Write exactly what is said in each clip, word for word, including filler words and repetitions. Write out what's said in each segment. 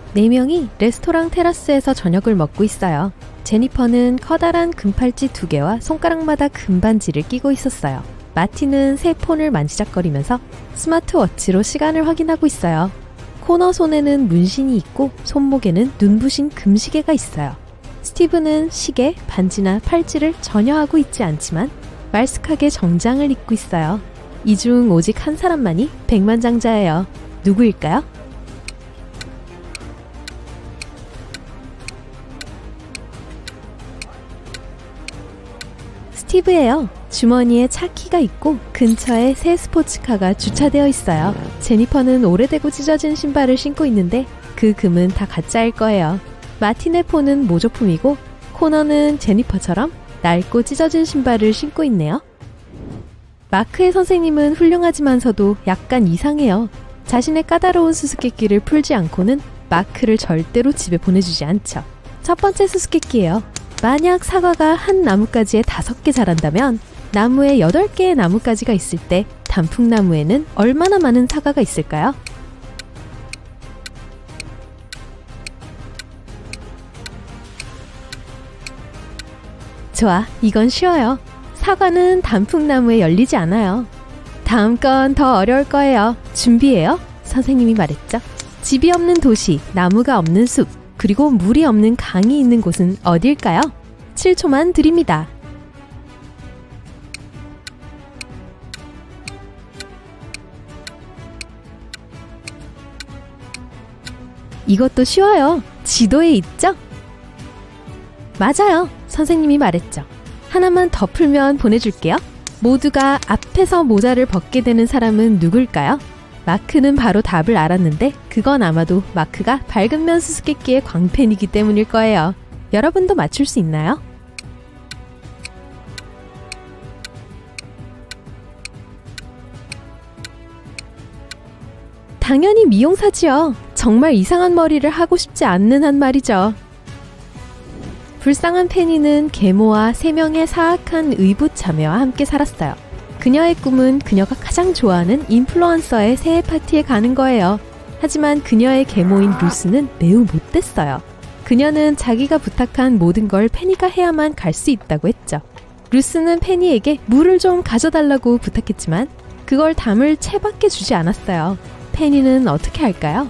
네 명이 레스토랑 테라스에서 저녁을 먹고 있어요. 제니퍼는 커다란 금팔찌 두 개와 손가락마다 금반지를 끼고 있었어요. 마티는 새 폰을 만지작거리면서 스마트워치로 시간을 확인하고 있어요. 코너 손에는 문신이 있고 손목에는 눈부신 금시계가 있어요. 스티브는 시계, 반지나 팔찌를 전혀 하고 있지 않지만 말쑥하게 정장을 입고 있어요. 이 중 오직 한 사람만이 백만장자예요. 누구일까요? 스티브예요. 주머니에 차키가 있고 근처에 새 스포츠카가 주차되어 있어요. 제니퍼는 오래되고 찢어진 신발을 신고 있는데 그 금은 다 가짜일 거예요. 마틴의 폰은 모조품이고 코너는 제니퍼처럼 낡고 찢어진 신발을 신고 있네요. 마크의 선생님은 훌륭하지만서도 약간 이상해요. 자신의 까다로운 수수께끼를 풀지 않고는 마크를 절대로 집에 보내주지 않죠. 첫 번째 수수께끼예요. 만약 사과가 한 나뭇가지에 다섯 개 자란다면 나무에 여덟 개의 나뭇가지가 있을 때 단풍나무에는 얼마나 많은 사과가 있을까요? 좋아, 이건 쉬워요. 사과는 단풍나무에 열리지 않아요. 다음 건 더 어려울 거예요. 준비해요. 선생님이 말했죠. 집이 없는 도시, 나무가 없는 숲, 그리고 물이 없는 강이 있는 곳은 어딜까요? 칠 초만 드립니다. 이것도 쉬워요. 지도에 있죠? 맞아요. 선생님이 말했죠. 하나만 더 풀면 보내줄게요. 모두가 앞에서 모자를 벗게 되는 사람은 누굴까요? 마크는 바로 답을 알았는데 그건 아마도 마크가 밝은 면 수수께끼의 광팬이기 때문일 거예요. 여러분도 맞출 수 있나요? 당연히 미용사지요. 정말 이상한 머리를 하고 싶지 않는 한 말이죠. 불쌍한 페니는 계모와 세 명의 사악한 의붓 자매와 함께 살았어요. 그녀의 꿈은 그녀가 가장 좋아하는 인플루언서의 새해 파티에 가는 거예요. 하지만 그녀의 계모인 루스는 매우 못됐어요. 그녀는 자기가 부탁한 모든 걸 페니가 해야만 갈 수 있다고 했죠. 루스는 페니에게 물을 좀 가져달라고 부탁했지만 그걸 담을 채밖에 주지 않았어요. 페니는 어떻게 할까요?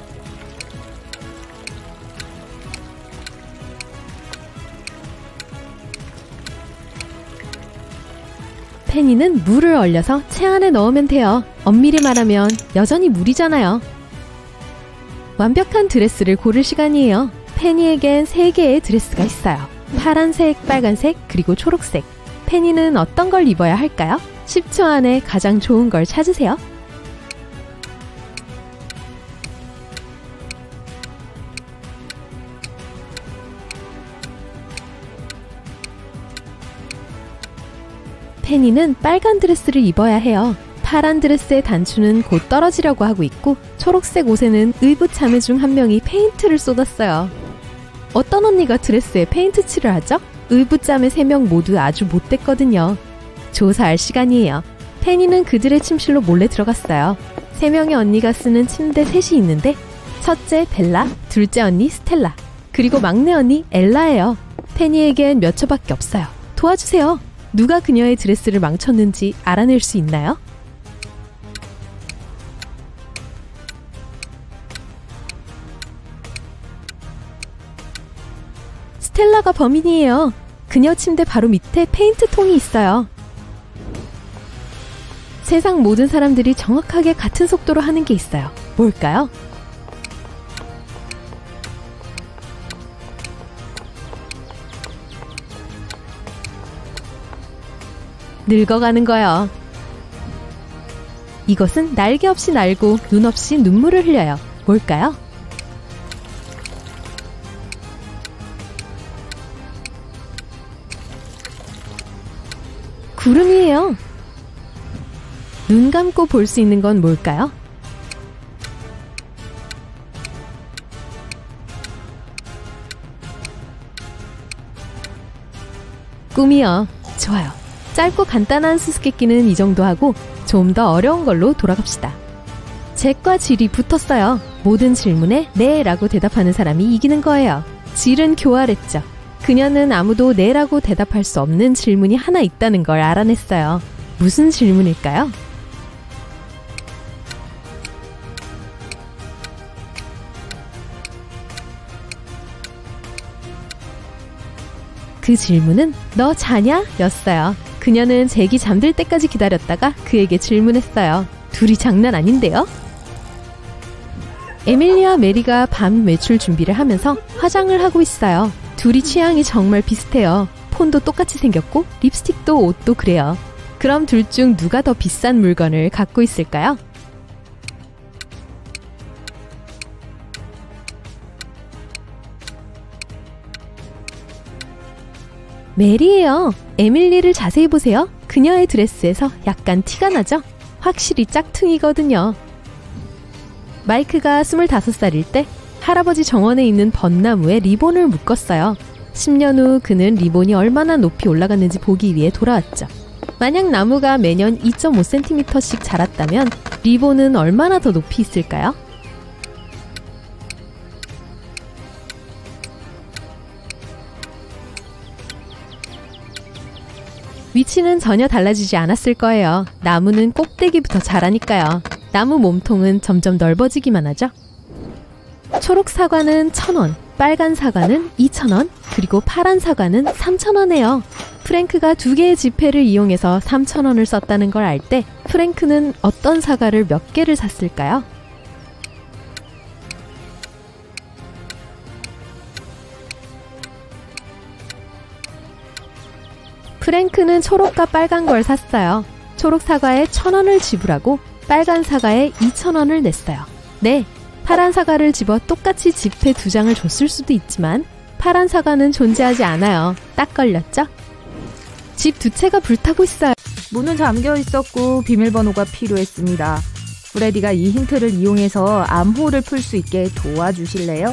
페니는 물을 얼려서 채 안에 넣으면 돼요. 엄밀히 말하면 여전히 물이잖아요. 완벽한 드레스를 고를 시간이에요. 페니에겐 세 개의 드레스가 있어요. 파란색, 빨간색, 그리고 초록색. 페니는 어떤 걸 입어야 할까요? 십 초 안에 가장 좋은 걸 찾으세요. 페니는 빨간 드레스를 입어야 해요. 파란 드레스의 단추는 곧 떨어지려고 하고 있고 초록색 옷에는 의붓 자매 중 한 명이 페인트를 쏟았어요. 어떤 언니가 드레스에 페인트 칠을 하죠? 의붓 자매 세 명 모두 아주 못됐거든요. 조사할 시간이에요. 페니는 그들의 침실로 몰래 들어갔어요. 세 명의 언니가 쓰는 침대 셋이 있는데 첫째 벨라, 둘째 언니 스텔라, 그리고 막내 언니 엘라예요. 페니에겐 몇 초밖에 없어요. 도와주세요. 누가 그녀의 드레스를 망쳤는지 알아낼 수 있나요? 스텔라가 범인이에요. 그녀 침대 바로 밑에 페인트통이 있어요. 세상 모든 사람들이 정확하게 같은 속도로 하는 게 있어요. 뭘까요? 늙어가는 거요. 이것은 날개 없이 날고 눈 없이 눈물을 흘려요. 뭘까요? 구름이에요. 눈 감고 볼 수 있는 건 뭘까요? 꿈이요. 좋아요. 짧고 간단한 수수께끼는 이 정도 하고 좀 더 어려운 걸로 돌아갑시다. 잭과 질이 붙었어요. 모든 질문에 네 라고 대답하는 사람이 이기는 거예요. 질은 교활했죠. 그녀는 아무도 네 라고 대답할 수 없는 질문이 하나 있다는 걸 알아냈어요. 무슨 질문일까요? 그 질문은 너 자냐? 였어요. 그녀는 잭이 잠들 때까지 기다렸다가 그에게 질문했어요. 둘이 장난 아닌데요? 에밀리와 메리가 밤 외출 준비를 하면서 화장을 하고 있어요. 둘이 취향이 정말 비슷해요. 폰도 똑같이 생겼고 립스틱도 옷도 그래요. 그럼 둘 중 누가 더 비싼 물건을 갖고 있을까요? 메리예요. 에밀리를 자세히 보세요. 그녀의 드레스에서 약간 티가 나죠? 확실히 짝퉁이거든요. 마이크가 스물다섯 살일 때 할아버지 정원에 있는 벚나무에 리본을 묶었어요. 십 년 후 그는 리본이 얼마나 높이 올라갔는지 보기 위해 돌아왔죠. 만약 나무가 매년 이 점 오 센티미터씩 자랐다면 리본은 얼마나 더 높이 있을까요? 위치는 전혀 달라지지 않았을 거예요. 나무는 꼭대기부터 자라니까요. 나무 몸통은 점점 넓어지기만 하죠. 초록 사과는 천 원, 빨간 사과는 이천 원, 그리고 파란 사과는 삼천 원이에요. 프랭크가 두 개의 지폐를 이용해서 삼천 원을 썼다는 걸 알 때 프랭크는 어떤 사과를 몇 개를 샀을까요? 프랭크는 초록과 빨간 걸 샀어요. 초록 사과에 천 원을 지불하고 빨간 사과에 이천 원을 냈어요. 네, 파란 사과를 집어 똑같이 지폐 두 장을 줬을 수도 있지만 파란 사과는 존재하지 않아요. 딱 걸렸죠? 집 두 채가 불타고 있어요. 문은 잠겨 있었고 비밀번호가 필요했습니다. 프레디가 이 힌트를 이용해서 암호를 풀 수 있게 도와주실래요?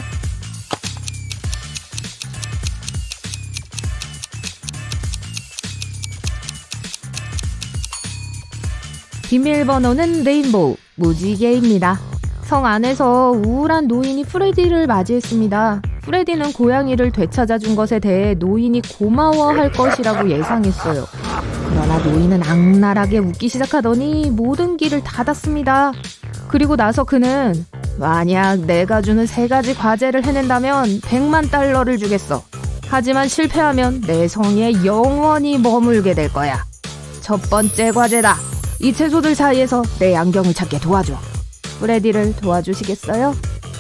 비밀번호는 레인보우, 무지개입니다. 성 안에서 우울한 노인이 프레디를 맞이했습니다. 프레디는 고양이를 되찾아준 것에 대해 노인이 고마워할 것이라고 예상했어요. 그러나 노인은 악랄하게 웃기 시작하더니 모든 길을 닫았습니다. 그리고 나서 그는 만약 내가 주는 세 가지 과제를 해낸다면 백만 달러를 주겠어. 하지만 실패하면 내 성에 영원히 머물게 될 거야. 첫 번째 과제다. 이 채소들 사이에서 내 안경을 찾게 도와줘. 프레디를 도와주시겠어요?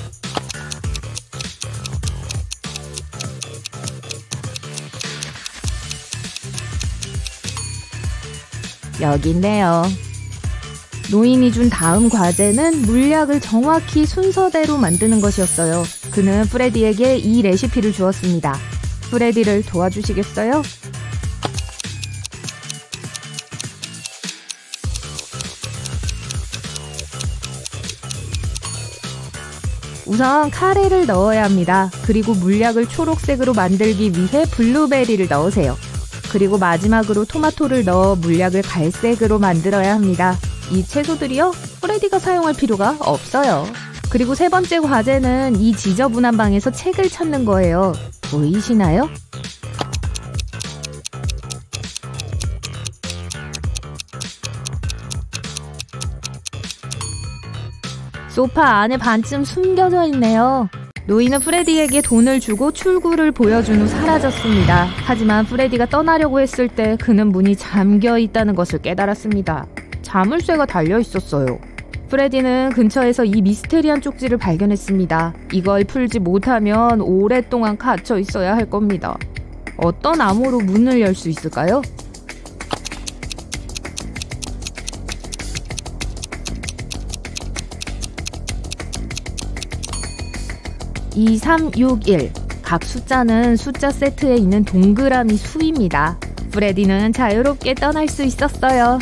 여기 있네요. 노인이 준 다음 과제는 물약을 정확히 순서대로 만드는 것이었어요. 그는 프레디에게 이 레시피를 주었습니다. 프레디를 도와주시겠어요? 우선 카레를 넣어야 합니다. 그리고 물약을 초록색으로 만들기 위해 블루베리를 넣으세요. 그리고 마지막으로 토마토를 넣어 물약을 갈색으로 만들어야 합니다. 이 채소들이요? 프레디가 사용할 필요가 없어요. 그리고 세 번째 과제는 이 지저분한 방에서 책을 찾는 거예요. 보이시나요? 소파 안에 반쯤 숨겨져 있네요. 노인은 프레디에게 돈을 주고 출구를 보여준 후 사라졌습니다. 하지만 프레디가 떠나려고 했을 때 그는 문이 잠겨 있다는 것을 깨달았습니다. 자물쇠가 달려 있었어요. 프레디는 근처에서 이 미스테리한 쪽지를 발견했습니다. 이걸 풀지 못하면 오랫동안 갇혀 있어야 할 겁니다. 어떤 암호로 문을 열 수 있을까요? 이삼육일. 각 숫자는 숫자 세트에 있는 동그라미 수입니다. 프레디는 자유롭게 떠날 수 있었어요.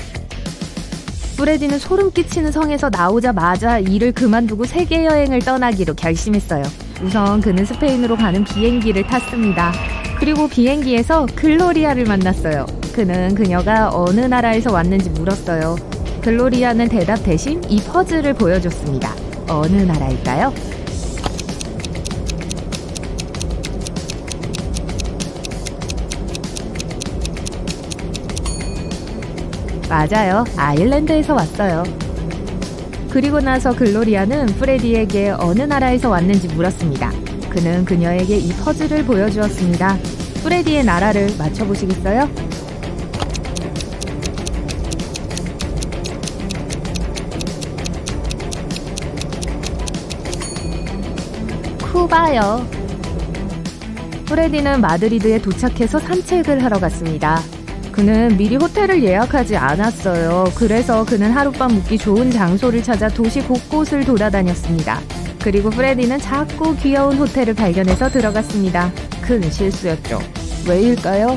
프레디는 소름 끼치는 성에서 나오자마자 일을 그만두고 세계 여행을 떠나기로 결심했어요. 우선 그는 스페인으로 가는 비행기를 탔습니다. 그리고 비행기에서 글로리아를 만났어요. 그는 그녀가 어느 나라에서 왔는지 물었어요. 글로리아는 대답 대신 이 퍼즐을 보여줬습니다. 어느 나라일까요? 맞아요. 아일랜드에서 왔어요. 그리고 나서 글로리아는 프레디에게 어느 나라에서 왔는지 물었습니다. 그는 그녀에게 이 퍼즐을 보여주었습니다. 프레디의 나라를 맞춰보시겠어요? 쿠바요. 프레디는 마드리드에 도착해서 산책을 하러 갔습니다. 그는 미리 호텔을 예약하지 않았어요. 그래서 그는 하룻밤 묵기 좋은 장소를 찾아 도시 곳곳을 돌아다녔습니다. 그리고 프레디는 작고 귀여운 호텔을 발견해서 들어갔습니다. 큰 실수였죠. 왜일까요?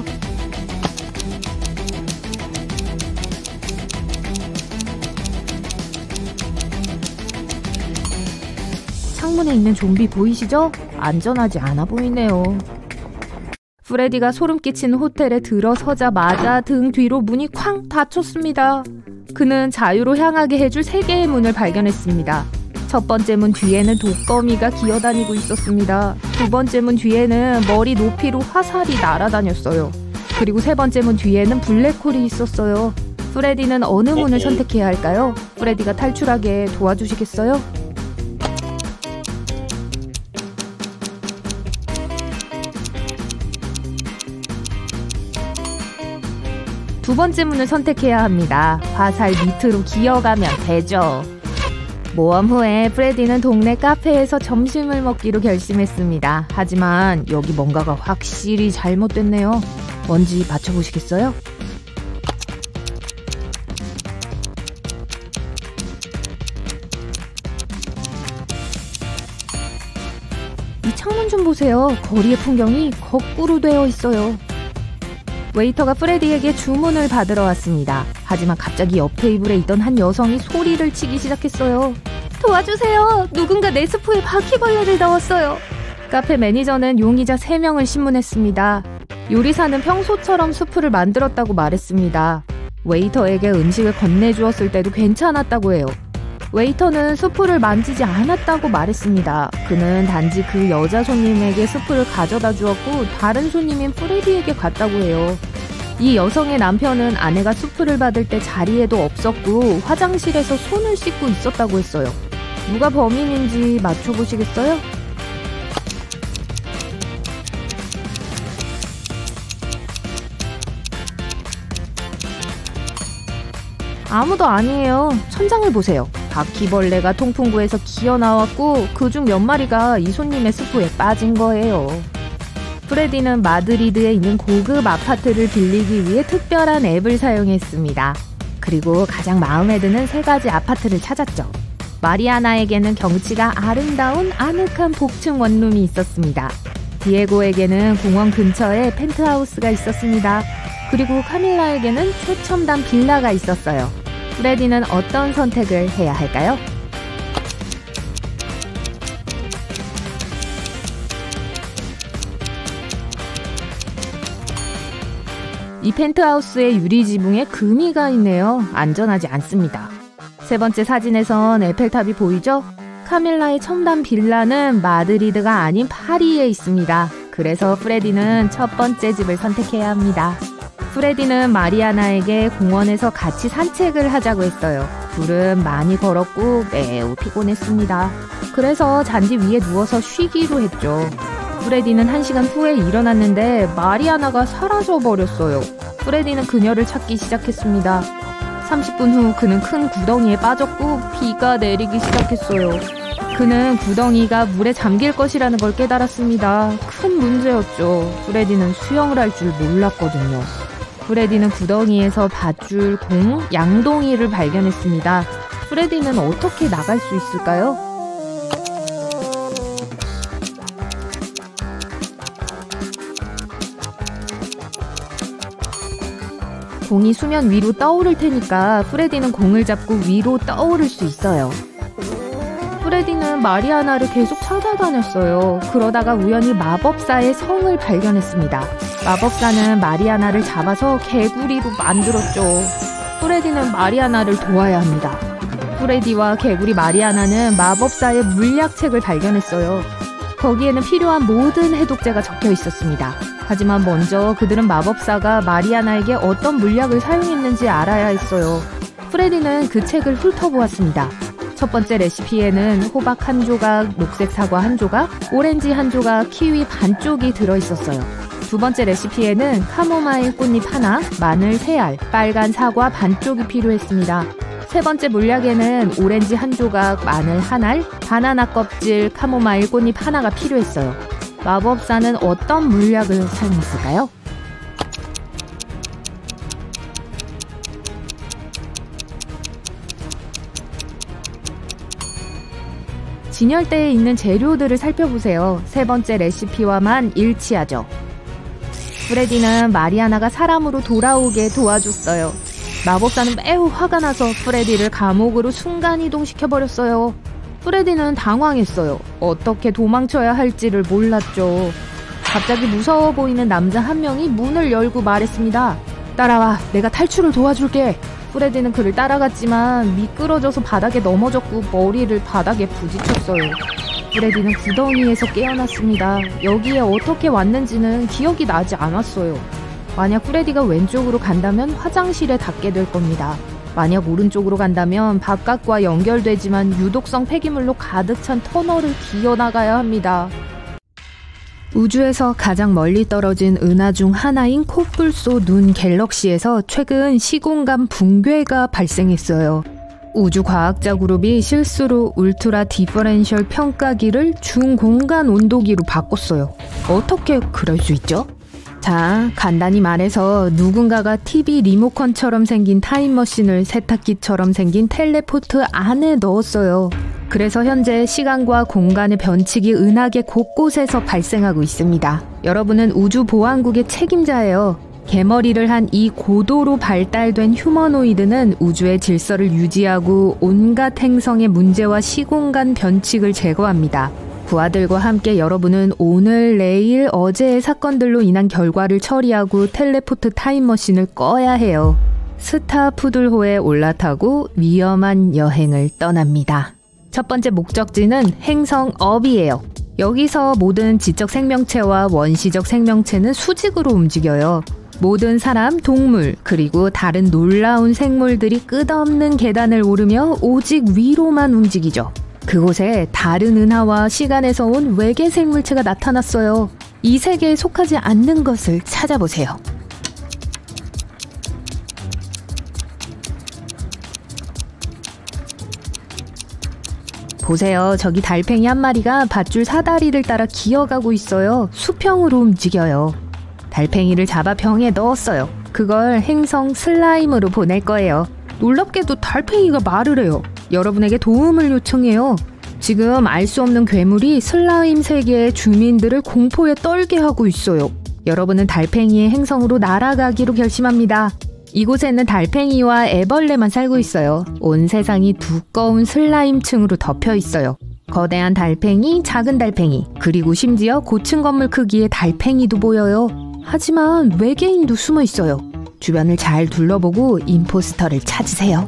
창문에 있는 좀비 보이시죠? 안전하지 않아 보이네요. 프레디가 소름 끼치는 호텔에 들어서자마자 등 뒤로 문이 쾅 닫혔습니다. 그는 자유로 향하게 해줄 세 개의 문을 발견했습니다. 첫 번째 문 뒤에는 독거미가 기어다니고 있었습니다. 두 번째 문 뒤에는 머리 높이로 화살이 날아다녔어요. 그리고 세 번째 문 뒤에는 블랙홀이 있었어요. 프레디는 어느 문을 선택해야 할까요? 프레디가 탈출하게 도와주시겠어요? 두 번째 문을 선택해야 합니다. 화살 밑으로 기어가면 되죠. 모험 후에 프레디는 동네 카페에서 점심을 먹기로 결심했습니다. 하지만 여기 뭔가가 확실히 잘못됐네요. 뭔지 맞춰보시겠어요? 이 창문 좀 보세요. 거리의 풍경이 거꾸로 되어 있어요. 웨이터가 프레디에게 주문을 받으러 왔습니다. 하지만 갑자기 옆 테이블에 있던 한 여성이 소리를 치기 시작했어요. 도와주세요. 누군가 내 스프에 바퀴벌레를 넣었어요. 카페 매니저는 용의자 세 명을 신문했습니다. 요리사는 평소처럼 수프를 만들었다고 말했습니다. 웨이터에게 음식을 건네주었을 때도 괜찮았다고 해요. 웨이터는 수프를 만지지 않았다고 말했습니다. 그는 단지 그 여자 손님에게 수프를 가져다 주었고 다른 손님인 프레디에게 갔다고 해요. 이 여성의 남편은 아내가 수프를 받을 때 자리에도 없었고 화장실에서 손을 씻고 있었다고 했어요. 누가 범인인지 맞춰보시겠어요? 아무도 아니에요. 천장을 보세요. 바퀴벌레가 통풍구에서 기어나왔고 그중 몇 마리가 이 손님의 스프에 빠진 거예요. 프레디는 마드리드에 있는 고급 아파트를 빌리기 위해 특별한 앱을 사용했습니다. 그리고 가장 마음에 드는 세 가지 아파트를 찾았죠. 마리아나에게는 경치가 아름다운 아늑한 복층 원룸이 있었습니다. 디에고에게는 공원 근처에 펜트하우스가 있었습니다. 그리고 카밀라에게는 최첨단 빌라가 있었어요. 프레디는 어떤 선택을 해야 할까요? 이 펜트하우스의 유리 지붕에 금이가 있네요. 안전하지 않습니다. 세 번째 사진에선 에펠탑이 보이죠? 카밀라의 첨단 빌라는 마드리드가 아닌 파리에 있습니다. 그래서 프레디는 첫 번째 집을 선택해야 합니다. 프레디는 마리아나에게 공원에서 같이 산책을 하자고 했어요. 둘은 많이 걸었고 매우 피곤했습니다. 그래서 잔디 위에 누워서 쉬기로 했죠. 프레디는 한 시간 후에 일어났는데 마리아나가 사라져버렸어요. 프레디는 그녀를 찾기 시작했습니다. 삼십 분 후 그는 큰 구덩이에 빠졌고 비가 내리기 시작했어요. 그는 구덩이가 물에 잠길 것이라는 걸 깨달았습니다. 큰 문제였죠. 프레디는 수영을 할 줄 몰랐거든요. 프레디는 구덩이에서 밧줄, 공, 양동이를 발견했습니다. 프레디는 어떻게 나갈 수 있을까요? 공이 수면 위로 떠오를 테니까 프레디는 공을 잡고 위로 떠오를 수 있어요. 프레디는 마리아나를 계속 찾아다녔어요. 그러다가 우연히 마법사의 성을 발견했습니다. 마법사는 마리아나를 잡아서 개구리로 만들었죠. 프레디는 마리아나를 도와야 합니다. 프레디와 개구리 마리아나는 마법사의 물약책을 발견했어요. 거기에는 필요한 모든 해독제가 적혀 있었습니다. 하지만 먼저 그들은 마법사가 마리아나에게 어떤 물약을 사용했는지 알아야 했어요. 프레디는 그 책을 훑어보았습니다. 첫 번째 레시피에는 호박 한 조각, 녹색 사과 한 조각, 오렌지 한 조각, 키위 반쪽이 들어있었어요. 두 번째 레시피에는 카모마일 꽃잎 하나, 마늘 세 알, 빨간 사과 반쪽이 필요했습니다. 세 번째 물약에는 오렌지 한 조각, 마늘 한 알, 바나나 껍질, 카모마일 꽃잎 하나가 필요했어요. 마법사는 어떤 물약을 사용했을까요? 진열대에 있는 재료들을 살펴보세요. 세 번째 레시피와만 일치하죠. 프레디는 마리아나가 사람으로 돌아오게 도와줬어요. 마법사는 매우 화가 나서 프레디를 감옥으로 순간이동시켜버렸어요. 프레디는 당황했어요. 어떻게 도망쳐야 할지를 몰랐죠. 갑자기 무서워 보이는 남자 한 명이 문을 열고 말했습니다. 따라와, 내가 탈출을 도와줄게. 프레디는 그를 따라갔지만 미끄러져서 바닥에 넘어졌고 머리를 바닥에 부딪혔어요. 프레디는 구덩이에서 깨어났습니다. 여기에 어떻게 왔는지는 기억이 나지 않았어요. 만약 프레디가 왼쪽으로 간다면 화장실에 닿게 될 겁니다. 만약 오른쪽으로 간다면 바깥과 연결되지만 유독성 폐기물로 가득 찬 터널을 기어나가야 합니다. 우주에서 가장 멀리 떨어진 은하 중 하나인 코뿔소 눈 갤럭시에서 최근 시공간 붕괴가 발생했어요. 우주 과학자 그룹이 실수로 울트라 디퍼렌셜 평가기를 중공간 온도기로 바꿨어요. 어떻게 그럴 수 있죠? 자, 간단히 말해서 누군가가 티비 리모컨처럼 생긴 타임머신을 세탁기처럼 생긴 텔레포트 안에 넣었어요. 그래서 현재 시간과 공간의 변칙이 은하계 곳곳에서 발생하고 있습니다. 여러분은 우주보안국의 책임자예요. 개머리를 한 이 고도로 발달된 휴머노이드는 우주의 질서를 유지하고 온갖 행성의 문제와 시공간 변칙을 제거합니다. 부하들과 함께 여러분은 오늘, 내일, 어제의 사건들로 인한 결과를 처리하고 텔레포트 타임머신을 꺼야 해요. 스타푸들호에 올라타고 위험한 여행을 떠납니다. 첫 번째 목적지는 행성 업이에요. 여기서 모든 지적 생명체와 원시적 생명체는 수직으로 움직여요. 모든 사람, 동물, 그리고 다른 놀라운 생물들이 끝없는 계단을 오르며 오직 위로만 움직이죠. 그곳에 다른 은하와 시간에서 온 외계 생물체가 나타났어요. 이 세계에 속하지 않는 것을 찾아보세요. 보세요. 저기 달팽이 한 마리가 밧줄 사다리를 따라 기어가고 있어요. 수평으로 움직여요. 달팽이를 잡아 병에 넣었어요. 그걸 행성 슬라임으로 보낼 거예요. 놀랍게도 달팽이가 말을 해요. 여러분에게 도움을 요청해요. 지금 알 수 없는 괴물이 슬라임 세계의 주민들을 공포에 떨게 하고 있어요. 여러분은 달팽이의 행성으로 날아가기로 결심합니다. 이곳에는 달팽이와 애벌레만 살고 있어요. 온 세상이 두꺼운 슬라임층으로 덮여 있어요. 거대한 달팽이, 작은 달팽이, 그리고 심지어 고층 건물 크기의 달팽이도 보여요. 하지만 외계인도 숨어 있어요. 주변을 잘 둘러보고 임포스터를 찾으세요.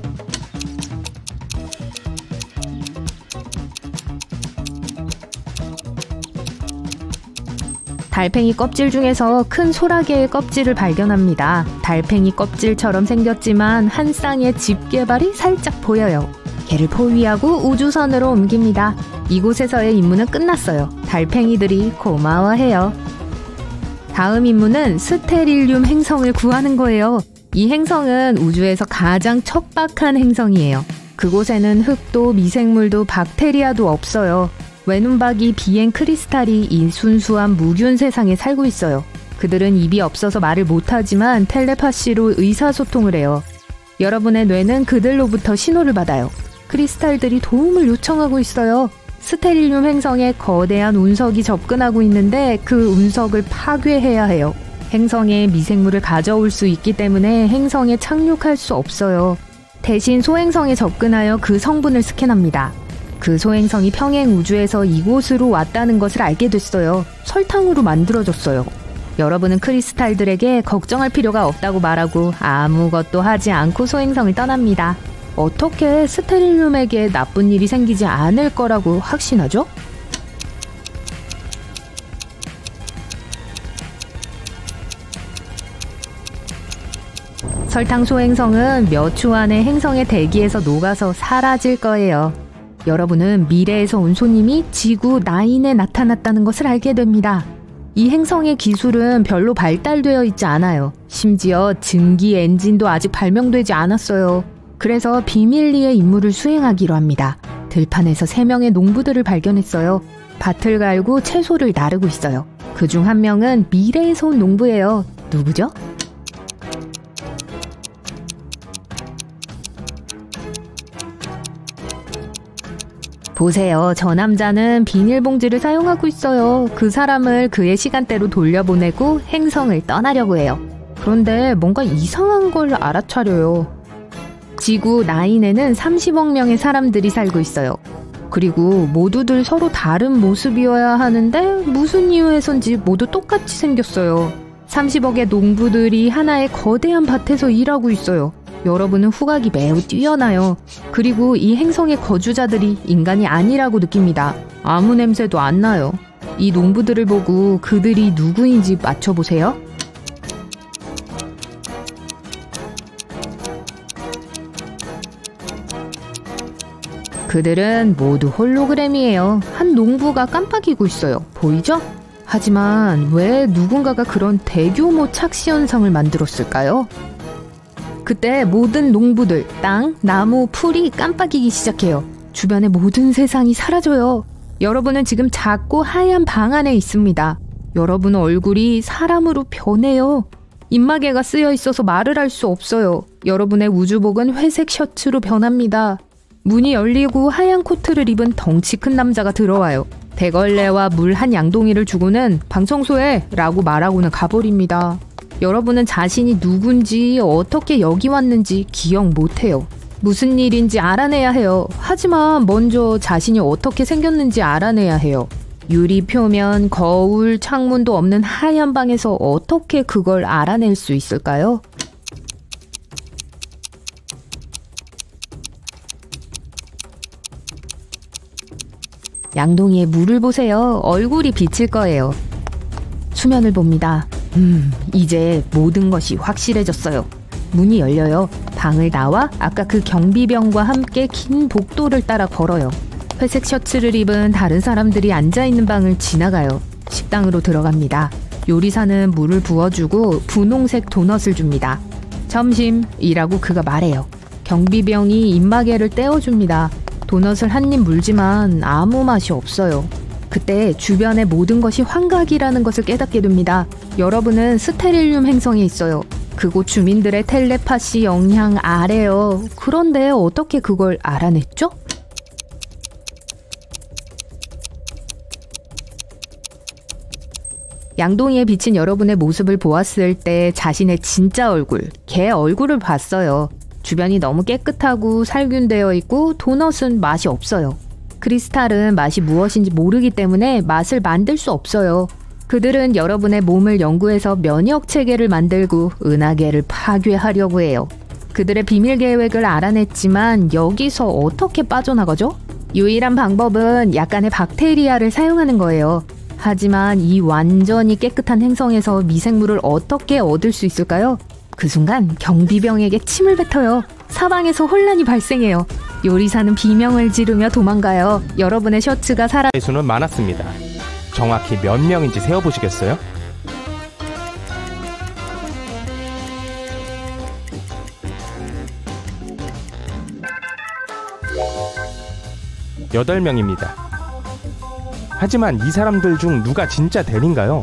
달팽이 껍질 중에서 큰 소라게의 껍질을 발견합니다. 달팽이 껍질처럼 생겼지만 한 쌍의 집게발이 살짝 보여요. 걔를 포위하고 우주선으로 옮깁니다. 이곳에서의 임무는 끝났어요. 달팽이들이 고마워해요. 다음 임무는 스테릴륨 행성을 구하는 거예요. 이 행성은 우주에서 가장 척박한 행성이에요. 그곳에는 흙도 미생물도 박테리아도 없어요. 외눈박이 비행 크리스탈이 이 순수한 무균 세상에 살고 있어요. 그들은 입이 없어서 말을 못하지만 텔레파시로 의사소통을 해요. 여러분의 뇌는 그들로부터 신호를 받아요. 크리스탈들이 도움을 요청하고 있어요. 스테릴륨 행성에 거대한 운석이 접근하고 있는데 그 운석을 파괴해야 해요. 행성에 미생물을 가져올 수 있기 때문에 행성에 착륙할 수 없어요. 대신 소행성에 접근하여 그 성분을 스캔합니다. 그 소행성이 평행 우주에서 이곳으로 왔다는 것을 알게 됐어요. 설탕으로 만들어졌어요. 여러분은 크리스탈들에게 걱정할 필요가 없다고 말하고 아무것도 하지 않고 소행성을 떠납니다. 어떻게 스테릴륨에게 나쁜 일이 생기지 않을 거라고 확신하죠? 설탕 소행성은 몇 초 안에 행성의 대기에서 녹아서 사라질 거예요. 여러분은 미래에서 온 손님이 지구 나인에 나타났다는 것을 알게 됩니다. 이 행성의 기술은 별로 발달되어 있지 않아요. 심지어 증기 엔진도 아직 발명되지 않았어요. 그래서 비밀리에 임무를 수행하기로 합니다. 들판에서 세 명의 농부들을 발견했어요. 밭을 갈고 채소를 나르고 있어요. 그중 한 명은 미래에서 온 농부예요. 누구죠? 보세요. 저 남자는 비닐봉지를 사용하고 있어요. 그 사람을 그의 시간대로 돌려보내고 행성을 떠나려고 해요. 그런데 뭔가 이상한 걸 알아차려요. 지구 나인에는 삼십억 명의 사람들이 살고 있어요. 그리고 모두들 서로 다른 모습이어야 하는데 무슨 이유에선지 모두 똑같이 생겼어요. 삼십억의 농부들이 하나의 거대한 밭에서 일하고 있어요. 여러분은 후각이 매우 뛰어나요. 그리고 이 행성의 거주자들이 인간이 아니라고 느낍니다. 아무 냄새도 안 나요. 이 농부들을 보고 그들이 누구인지 맞춰보세요. 그들은 모두 홀로그램이에요. 한 농부가 깜빡이고 있어요. 보이죠? 하지만 왜 누군가가 그런 대규모 착시 현상을 만들었을까요? 그때 모든 농부들, 땅, 나무, 풀이 깜빡이기 시작해요. 주변의 모든 세상이 사라져요. 여러분은 지금 작고 하얀 방 안에 있습니다. 여러분 얼굴이 사람으로 변해요. 입마개가 쓰여 있어서 말을 할 수 없어요. 여러분의 우주복은 회색 셔츠로 변합니다. 문이 열리고 하얀 코트를 입은 덩치 큰 남자가 들어와요. 대걸레와 물 한 양동이를 주고는 방 청소해! 라고 말하고는 가버립니다. 여러분은 자신이 누군지 어떻게 여기 왔는지 기억 못해요. 무슨 일인지 알아내야 해요. 하지만 먼저 자신이 어떻게 생겼는지 알아내야 해요. 유리 표면, 거울, 창문도 없는 하얀 방에서 어떻게 그걸 알아낼 수 있을까요? 양동이에 물을 보세요. 얼굴이 비칠 거예요. 수면을 봅니다. 음, 이제 모든 것이 확실해졌어요. 문이 열려요. 방을 나와 아까 그 경비병과 함께 긴 복도를 따라 걸어요. 회색 셔츠를 입은 다른 사람들이 앉아있는 방을 지나가요. 식당으로 들어갑니다. 요리사는 물을 부어주고 분홍색 도넛을 줍니다. 점심이라고 그가 말해요. 경비병이 입마개를 떼어줍니다. 도넛을 한 입 물지만 아무 맛이 없어요. 그때 주변의 모든 것이 환각이라는 것을 깨닫게 됩니다. 여러분은 스테릴륨 행성에 있어요. 그곳 주민들의 텔레파시 영향 아래요. 그런데 어떻게 그걸 알아냈죠? 양동이에 비친 여러분의 모습을 보았을 때 자신의 진짜 얼굴, 개 얼굴을 봤어요. 주변이 너무 깨끗하고 살균되어 있고 도넛은 맛이 없어요. 크리스탈은 맛이 무엇인지 모르기 때문에 맛을 만들 수 없어요. 그들은 여러분의 몸을 연구해서 면역 체계를 만들고 은하계를 파괴하려고 해요. 그들의 비밀 계획을 알아냈지만 여기서 어떻게 빠져나가죠? 유일한 방법은 약간의 박테리아를 사용하는 거예요. 하지만 이 완전히 깨끗한 행성에서 미생물을 어떻게 얻을 수 있을까요? 그 순간 경비병에게 침을 뱉어요. 사방에서 혼란이 발생해요. 요리사는 비명을 지르며 도망가요. 여러분의 셔츠가 살아... 수는 많았습니다. 정확히 몇 명인지 세어보시겠어요? 여덟 명입니다. 하지만 이 사람들 중 누가 진짜 댄인가요?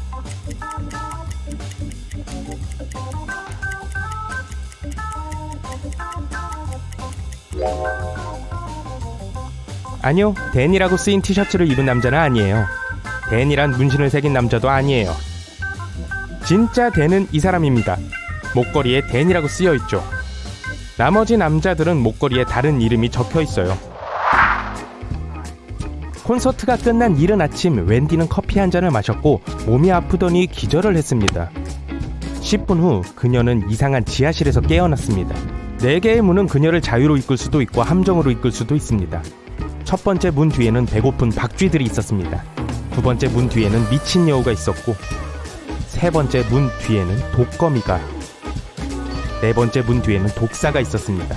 아니요, 댄이라고 쓰인 티셔츠를 입은 남자는 아니에요. 댄이란 문신을 새긴 남자도 아니에요. 진짜 댄은 이 사람입니다. 목걸이에 댄이라고 쓰여있죠. 나머지 남자들은 목걸이에 다른 이름이 적혀있어요. 콘서트가 끝난 이른 아침, 웬디는 커피 한 잔을 마셨고 몸이 아프더니 기절을 했습니다. 십 분 후 그녀는 이상한 지하실에서 깨어났습니다. 네 개의 문은 그녀를 자유로 이끌 수도 있고 함정으로 이끌 수도 있습니다. 첫 번째 문 뒤에는 배고픈 박쥐들이 있었습니다. 두 번째 문 뒤에는 미친 여우가 있었고, 세 번째 문 뒤에는 독거미가, 네 번째 문 뒤에는 독사가 있었습니다.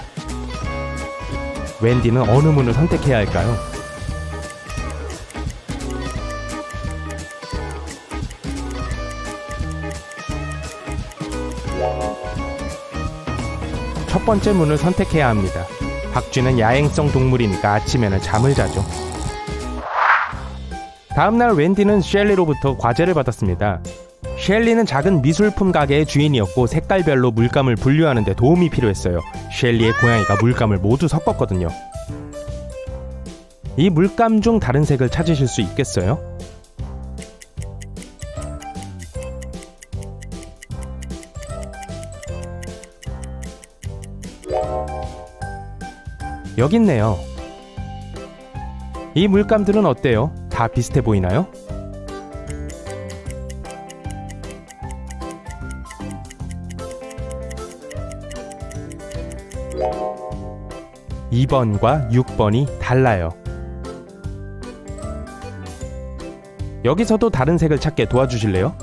웬디는 어느 문을 선택해야 할까요? 첫 번째 문을 선택해야 합니다. 박쥐는 야행성 동물이니까 아침에는 잠을 자죠. 다음날 웬디는 셸리로부터 과제를 받았습니다. 셸리는 작은 미술품 가게의 주인이었고 색깔별로 물감을 분류하는 데 도움이 필요했어요. 셸리의 고양이가 물감을 모두 섞었거든요. 이 물감 중 다른 색을 찾으실 수 있겠어요? 여기 있네요. 이 물감들은 어때요? 다 비슷해 보이나요? 이 번과 육 번이 달라요. 여기서도 다른 색을 찾게 도와주실래요?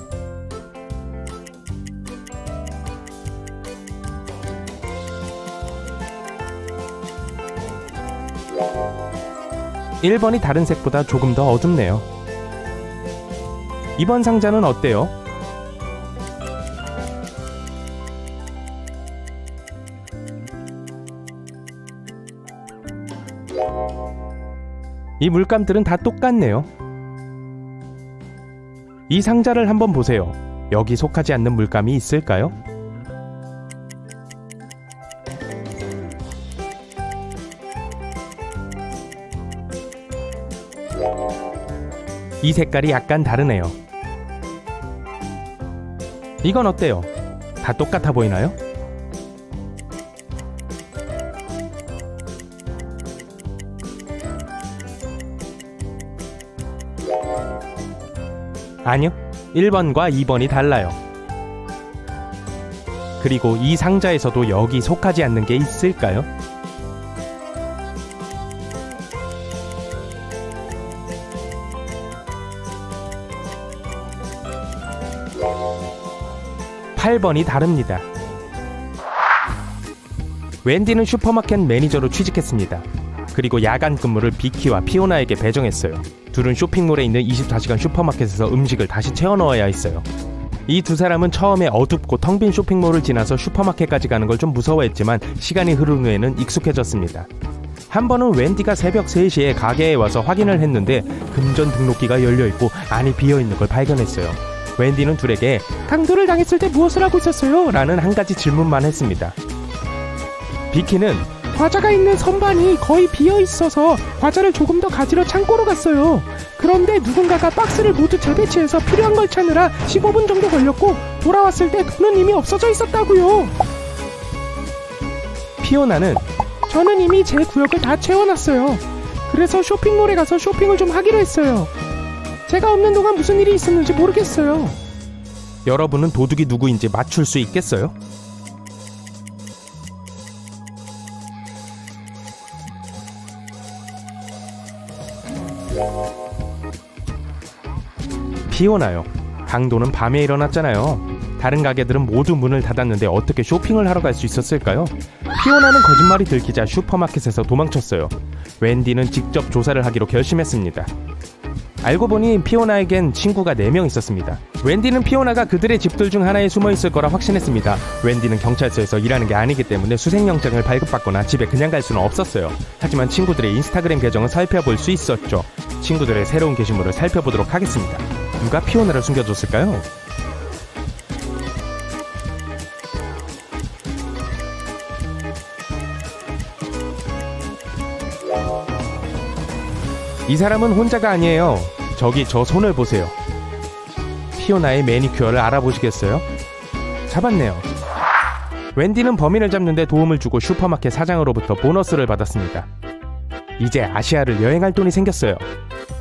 일 번이 다른 색보다 조금 더 어둡네요. 이 번 상자는 어때요? 이 물감들은 다 똑같네요. 이 상자를 한번 보세요. 여기 속하지 않는 물감이 있을까요? 이 색깔이 약간 다르네요. 이건 어때요? 다 똑같아 보이나요? 아니요, 일 번과 이 번이 달라요. 그리고 이 상자에서도 여기 속하지 않는 게 있을까요? 팔 번이 다릅니다. 웬디는 슈퍼마켓 매니저로 취직했습니다. 그리고 야간 근무를 비키와 피오나에게 배정했어요. 둘은 쇼핑몰에 있는 이십사 시간 슈퍼마켓에서 음식을 다시 채워 넣어야 했어요. 이 두 사람은 처음에 어둡고 텅 빈 쇼핑몰을 지나서 슈퍼마켓까지 가는 걸 좀 무서워했지만 시간이 흐른 후에는 익숙해졌습니다. 한 번은 웬디가 새벽 세 시에 가게에 와서 확인을 했는데 금전 등록기가 열려있고 안이 비어있는 걸 발견했어요. 웬디는 둘에게 강도를 당했을 때 무엇을 하고 있었어요? 라는 한 가지 질문만 했습니다. 비키는 과자가 있는 선반이 거의 비어있어서 과자를 조금 더 가지러 창고로 갔어요. 그런데 누군가가 박스를 모두 재배치해서 필요한 걸 찾느라 십오 분 정도 걸렸고 돌아왔을 때 돈은 이미 없어져 있었다고요. 피오나는 저는 이미 제 구역을 다 채워놨어요. 그래서 쇼핑몰에 가서 쇼핑을 좀 하기로 했어요. 제가 없는 동안 무슨 일이 있었는지 모르겠어요. 여러분은 도둑이 누구인지 맞출 수 있겠어요? 피오나요. 강도는 밤에 일어났잖아요. 다른 가게들은 모두 문을 닫았는데 어떻게 쇼핑을 하러 갈 수 있었을까요? 피오나는 거짓말이 들키자 슈퍼마켓에서 도망쳤어요. 웬디는 직접 조사를 하기로 결심했습니다. 알고 보니 피오나에겐 친구가 네 명 있었습니다. 웬디는 피오나가 그들의 집들 중 하나에 숨어 있을 거라 확신했습니다. 웬디는 경찰서에서 일하는 게 아니기 때문에 수색영장을 발급받거나 집에 그냥 갈 수는 없었어요. 하지만 친구들의 인스타그램 계정을 살펴볼 수 있었죠. 친구들의 새로운 게시물을 살펴보도록 하겠습니다. 누가 피오나를 숨겨줬을까요? 이 사람은 혼자가 아니에요. 저기 저 손을 보세요. 피오나의 매니큐어를 알아보시겠어요? 잡았네요. 웬디는 범인을 잡는데 도움을 주고 슈퍼마켓 사장으로부터 보너스를 받았습니다. 이제 아시아를 여행할 돈이 생겼어요.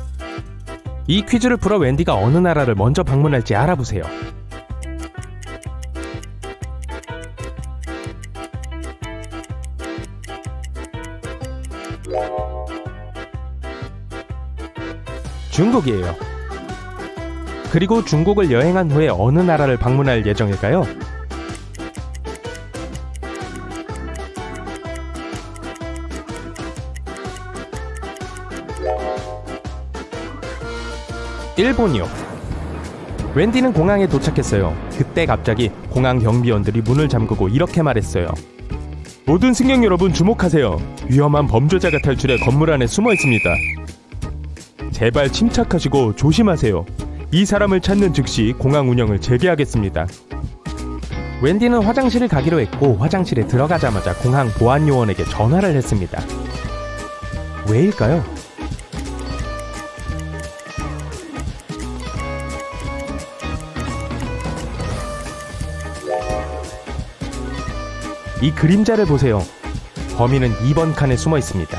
이 퀴즈를 풀어 웬디가 어느 나라를 먼저 방문할지 알아보세요. 중국이에요. 그리고 중국을 여행한 후에 어느 나라를 방문할 예정일까요? 일본이요. 웬디는 공항에 도착했어요. 그때 갑자기 공항 경비원들이 문을 잠그고 이렇게 말했어요. 모든 승객 여러분 주목하세요. 위험한 범죄자가 탈출해 건물 안에 숨어 있습니다. 제발 침착하시고 조심하세요. 이 사람을 찾는 즉시 공항 운영을 재개하겠습니다. 웬디는 화장실을 가기로 했고 화장실에 들어가자마자 공항 보안 요원에게 전화를 했습니다. 왜일까요? 이 그림자를 보세요. 범인은 이 번 칸에 숨어 있습니다.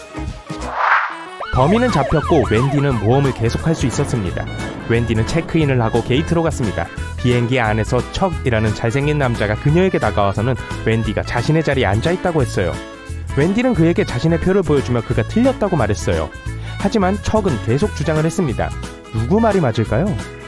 범인은 잡혔고 웬디는 모험을 계속할 수 있었습니다. 웬디는 체크인을 하고 게이트로 갔습니다. 비행기 안에서 척이라는 잘생긴 남자가 그녀에게 다가와서는 웬디가 자신의 자리에 앉아있다고 했어요. 웬디는 그에게 자신의 표를 보여주며 그가 틀렸다고 말했어요. 하지만 척은 계속 주장을 했습니다. 누구 말이 맞을까요?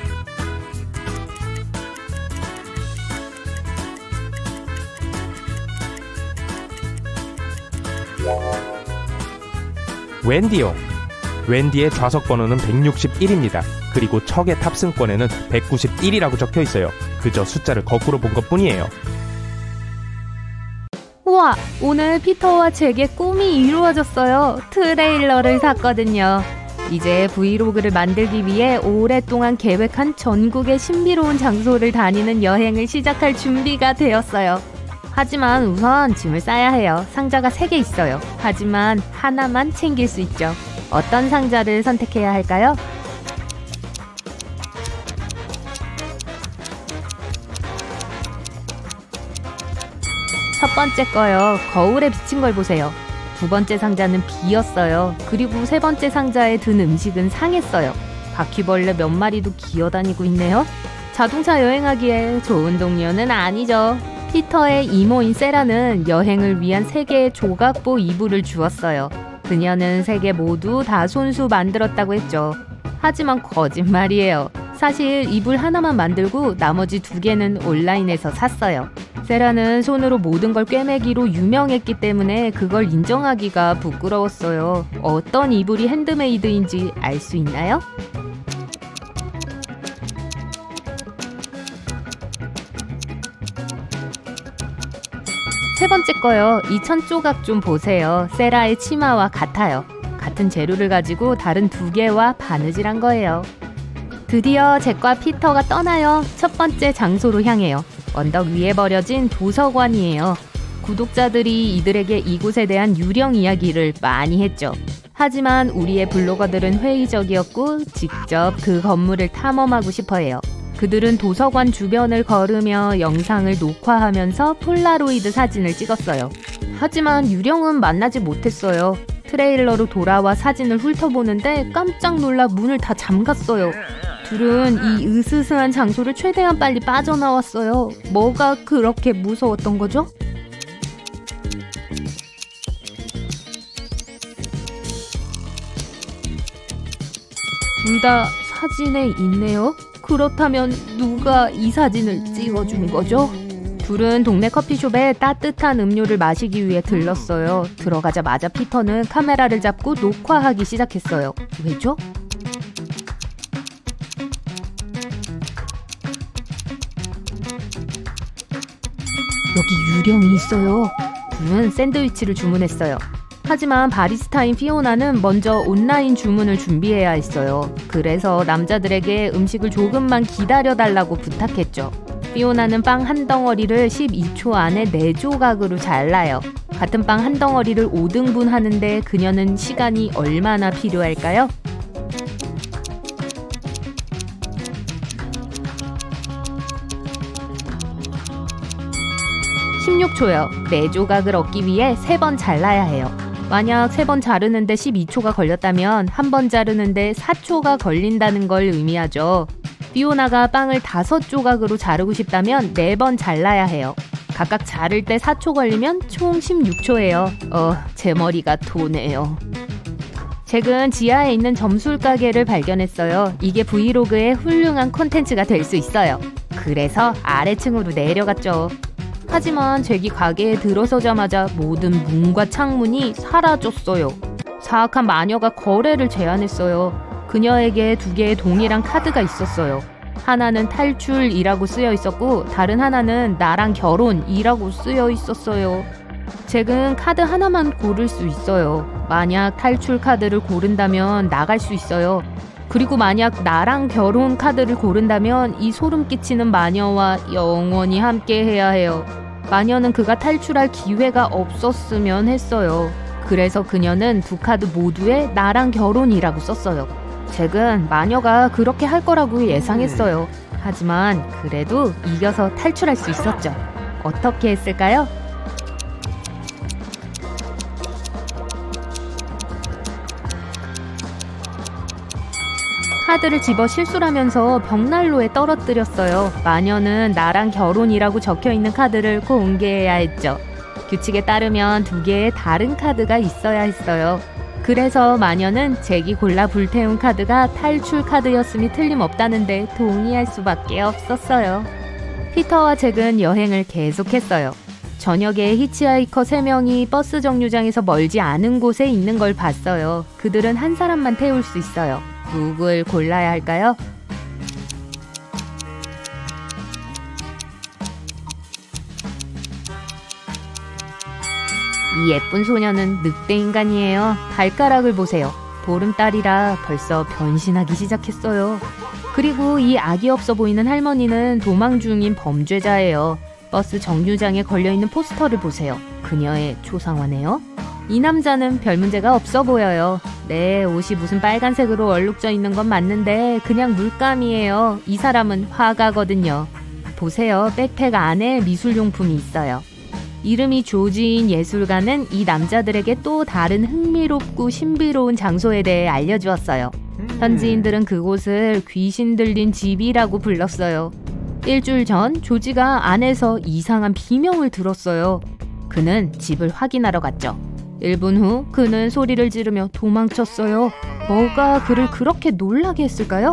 웬디요. 웬디의 좌석 번호는 백육십일입니다. 그리고 척의 탑승권에는 백구십일이라고 적혀 있어요. 그저 숫자를 거꾸로 본 것뿐이에요. 우와, 오늘 피터와 제게 꿈이 이루어졌어요. 트레일러를 샀거든요. 이제 브이로그를 만들기 위해 오랫동안 계획한 전국의 신비로운 장소를 다니는 여행을 시작할 준비가 되었어요. 하지만 우선 짐을 싸야 해요. 상자가 세 개 있어요. 하지만 하나만 챙길 수 있죠. 어떤 상자를 선택해야 할까요? 첫 번째 거요. 거울에 비친 걸 보세요. 두 번째 상자는 비었어요. 그리고 세 번째 상자에 든 음식은 상했어요. 바퀴벌레 몇 마리도 기어다니고 있네요. 자동차 여행하기에 좋은 동료는 아니죠. 피터의 이모인 세라는 여행을 위한 세 개의 조각보 이불을 주었어요. 그녀는 세 개 모두 다 손수 만들었다고 했죠. 하지만 거짓말이에요. 사실 이불 하나만 만들고 나머지 두 개는 온라인에서 샀어요. 세라는 손으로 모든 걸 꿰매기로 유명했기 때문에 그걸 인정하기가 부끄러웠어요. 어떤 이불이 핸드메이드인지 알 수 있나요? 세 번째 거요. 이 천 조각 좀 보세요. 세라의 치마와 같아요. 같은 재료를 가지고 다른 두 개와 바느질한 거예요. 드디어 잭과 피터가 떠나요. 첫 번째 장소로 향해요. 언덕 위에 버려진 도서관이에요. 구독자들이 이들에게 이곳에 대한 유령 이야기를 많이 했죠. 하지만 우리의 블로거들은 회의적이었고 직접 그 건물을 탐험하고 싶어해요. 그들은 도서관 주변을 걸으며 영상을 녹화하면서 폴라로이드 사진을 찍었어요. 하지만 유령은 만나지 못했어요. 트레일러로 돌아와 사진을 훑어보는데 깜짝 놀라 문을 다 잠갔어요. 둘은 이 으스스한 장소를 최대한 빨리 빠져나왔어요. 뭐가 그렇게 무서웠던 거죠? 둘 다 사진에 있네요. 그렇다면 누가 이 사진을 찍어준 거죠? 둘은 동네 커피숍에 따뜻한 음료를 마시기 위해 들렀어요. 들어가자마자 피터는 카메라를 잡고 녹화하기 시작했어요. 왜죠? 여기 유령이 있어요. 둘은 샌드위치를 주문했어요. 하지만 바리스타인 피오나는 먼저 온라인 주문을 준비해야 했어요. 그래서 남자들에게 음식을 조금만 기다려달라고 부탁했죠. 피오나는 빵 한 덩어리를 십이 초 안에 네 조각으로 잘라요. 같은 빵 한 덩어리를 오 등분 하는데 그녀는 시간이 얼마나 필요할까요? 십육 초요. 네 조각을 얻기 위해 세 번 잘라야 해요. 만약 세 번 자르는데 십이 초가 걸렸다면 한 번 자르는데 사 초가 걸린다는 걸 의미하죠. 피오나가 빵을 다섯 조각으로 자르고 싶다면 네 번 잘라야 해요. 각각 자를 때 사 초 걸리면 총 십육 초예요. 어, 제 머리가 도네요. 최근 지하에 있는 점술 가게를 발견했어요. 이게 브이로그의 훌륭한 콘텐츠가 될 수 있어요. 그래서 아래층으로 내려갔죠. 하지만 잭이 가게에 들어서자마자 모든 문과 창문이 사라졌어요. 사악한 마녀가 거래를 제안했어요. 그녀에게 두 개의 동일한 카드가 있었어요. 하나는 탈출이라고 쓰여 있었고 다른 하나는 나랑 결혼이라고 쓰여 있었어요. 잭은 카드 하나만 고를 수 있어요. 만약 탈출 카드를 고른다면 나갈 수 있어요. 그리고 만약 나랑 결혼 카드를 고른다면 이 소름 끼치는 마녀와 영원히 함께 해야 해요. 마녀는 그가 탈출할 기회가 없었으면 했어요. 그래서 그녀는 두 카드 모두에 나랑 결혼이라고 썼어요. 잭은 마녀가 그렇게 할 거라고 예상했어요. 하지만 그래도 이겨서 탈출할 수 있었죠. 어떻게 했을까요? 카드를 집어 실수라면서 벽난로에 떨어뜨렸어요. 마녀는 나랑 결혼이라고 적혀있는 카드를 공개해야 했죠. 규칙에 따르면 두 개의 다른 카드가 있어야 했어요. 그래서 마녀는 잭이 골라 불태운 카드가 탈출 카드였음이 틀림없다는데 동의할 수밖에 없었어요. 피터와 잭은 여행을 계속했어요. 저녁에 히치하이커 세 명이 버스 정류장에서 멀지 않은 곳에 있는 걸 봤어요. 그들은 한 사람만 태울 수 있어요. 누굴 골라야 할까요? 이 예쁜 소녀는 늑대 인간이에요. 발가락을 보세요. 보름달이라 벌써 변신하기 시작했어요. 그리고 이 악이 없어 보이는 할머니는 도망 중인 범죄자예요. 버스 정류장에 걸려있는 포스터를 보세요. 그녀의 초상화네요. 이 남자는 별 문제가 없어 보여요. 네, 옷이 무슨 빨간색으로 얼룩져 있는 건 맞는데 그냥 물감이에요. 이 사람은 화가거든요. 보세요. 백팩 안에 미술용품이 있어요. 이름이 조지인 예술가는 이 남자들에게 또 다른 흥미롭고 신비로운 장소에 대해 알려주었어요. 현지인들은 그곳을 귀신 들린 집이라고 불렀어요. 일주일 전 조지가 안에서 이상한 비명을 들었어요. 그는 집을 확인하러 갔죠. 일 분 후 그는 소리를 지르며 도망쳤어요. 뭐가 그를 그렇게 놀라게 했을까요?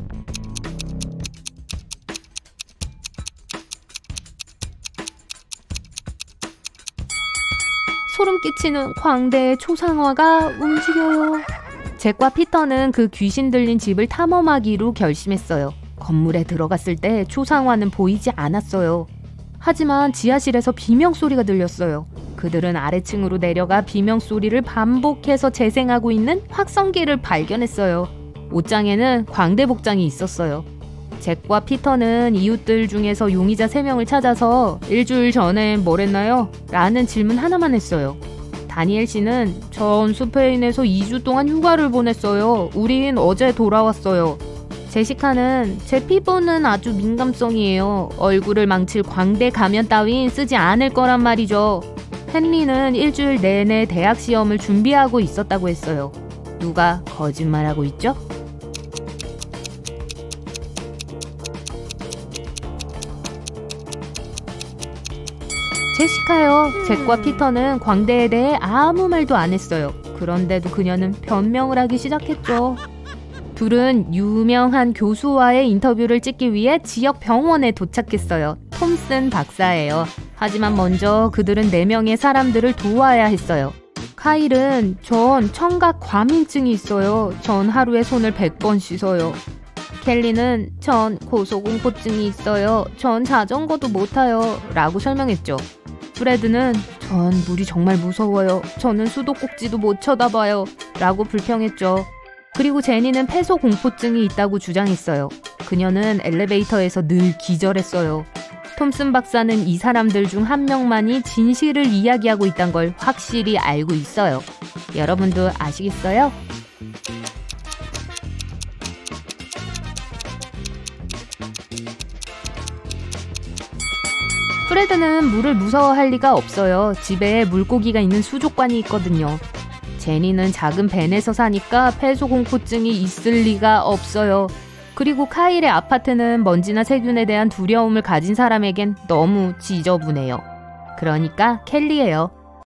소름 끼치는 광대의 초상화가 움직여요. 잭과 피터는 그 귀신 들린 집을 탐험하기로 결심했어요. 건물에 들어갔을 때 초상화는 보이지 않았어요. 하지만 지하실에서 비명소리가 들렸어요. 그들은 아래층으로 내려가 비명소리를 반복해서 재생하고 있는 확성기를 발견했어요. 옷장에는 광대복장이 있었어요. 잭과 피터는 이웃들 중에서 용의자 세 명을 찾아서 일주일 전에 뭘 했나요? 라는 질문 하나만 했어요. 다니엘 씨는 전 스페인에서 이 주 동안 휴가를 보냈어요. 우린 어제 돌아왔어요. 제시카는 제 피부는 아주 민감성이에요. 얼굴을 망칠 광대 가면 따윈 쓰지 않을 거란 말이죠. 헨리는 일주일 내내 대학 시험을 준비하고 있었다고 했어요. 누가 거짓말하고 있죠? 제시카요. 잭과 피터는 광대에 대해 아무 말도 안 했어요. 그런데도 그녀는 변명을 하기 시작했죠. 둘은 유명한 교수와의 인터뷰를 찍기 위해 지역 병원에 도착했어요. 톰슨 박사예요. 하지만 먼저 그들은 네 명의 사람들을 도와야 했어요. 카일은 전 청각 과민증이 있어요. 전 하루에 손을 백 번 씻어요. 켈리는 전 고소공포증이 있어요. 전 자전거도 못 타요. 라고 설명했죠. 프레드는 전 물이 정말 무서워요. 저는 수도꼭지도 못 쳐다봐요. 라고 불평했죠. 그리고 제니는 폐소공포증이 있다고 주장했어요. 그녀는 엘리베이터에서 늘 기절했어요. 톰슨 박사는 이 사람들 중 한 명만이 진실을 이야기하고 있다는 걸 확실히 알고 있어요. 여러분도 아시겠어요? 프레드는 물을 무서워할 리가 없어요. 집에 물고기가 있는 수족관이 있거든요. 제니는 작은 밴에서 사니까 폐소공포증이 있을 리가 없어요. 그리고 카일의 아파트는 먼지나 세균에 대한 두려움을 가진 사람에겐 너무 지저분해요. 그러니까 켈리예요.